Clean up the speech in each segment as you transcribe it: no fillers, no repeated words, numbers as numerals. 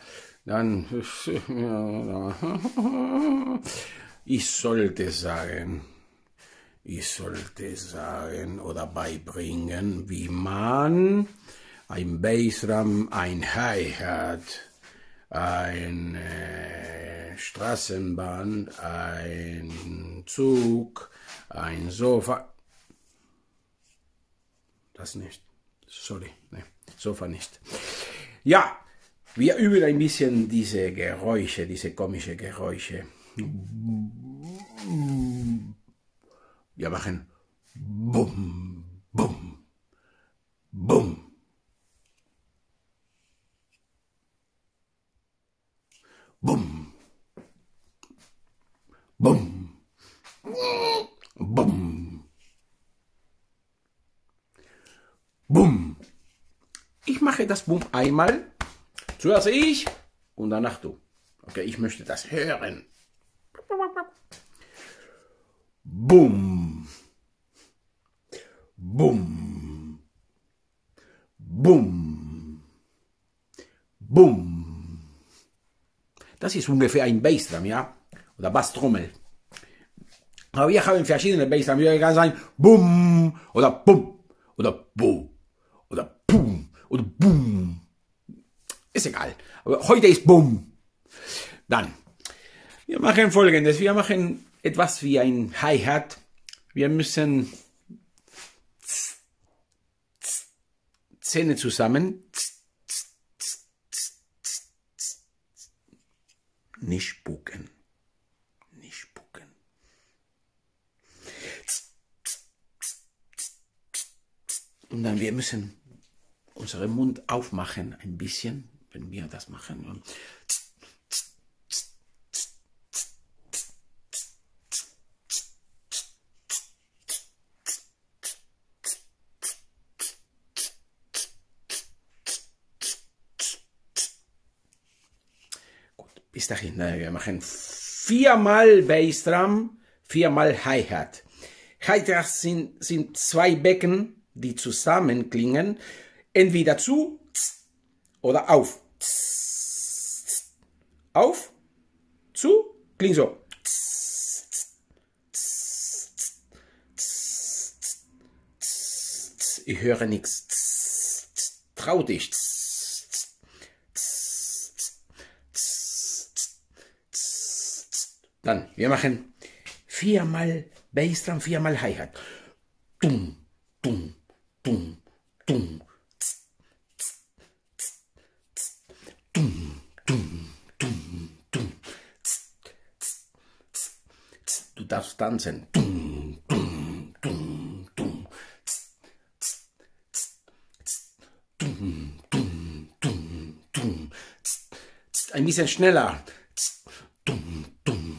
dann ich sollte sagen oder beibringen, wie man ein Bassdrum, ein Hi-Hat, ein Straßenbahn, ein Zug, ein Sofa. Das nicht. Sorry, ne, Sofa nicht. Ja, wir üben ein bisschen diese Geräusche, diese komischen Geräusche. Wir machen Bum, Bum, Bum. Bum, Bum, Bum, Bum. Ich mache das Bum einmal, zuerst ich und danach du. Okay, ich möchte das hören. Bum, Bum, Bum, Bum. Das ist ungefähr ein Bassdrum, ja? Oder Basstrommel. Aber wir haben verschiedene Bassdrum. Wir können sagen Bum oder Bum oder Bu oder Pum oder Bum. Ist egal. Aber heute ist Bum. Dann, wir machen Folgendes. Wir machen etwas wie ein Hi-Hat. Wir müssen Zähne zusammen. Nicht spucken. Nicht spucken. Und dann wir müssen unseren Mund aufmachen, ein bisschen, wenn wir das machen. Und bis dahin, wir machen 4-mal Bassdrum, 4-mal Hi-Hat. Hi-Hats sind zwei Becken, die zusammen klingen, entweder zu oder auf. Auf, zu, klingt so. Ich höre nichts. Trau dich. Dann, wir machen 4-mal Bassdrum, 4-mal Hi-Hat. Dum, dum, dum, dum. Dum, dum, dum, dum. Du darfst tanzen. Dum, dum, dum, dum. Dum, dum, dum, dum. Ein bisschen schneller. Dum, dum.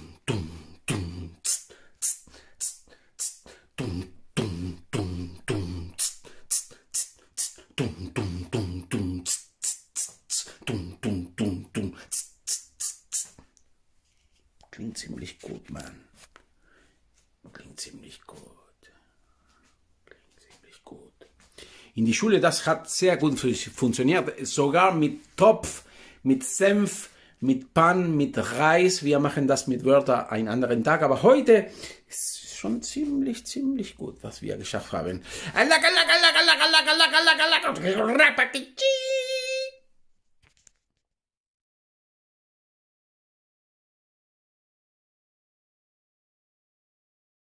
Klingt ziemlich gut, Mann. Klingt ziemlich gut. Klingt ziemlich gut. In die Schule, das hat sehr gut funktioniert. Sogar mit Topf, mit Senf, mit Pan, mit Reis. Wir machen das mit Wörtern einen anderen Tag. Aber heute ist schon ziemlich gut, was wir geschafft haben.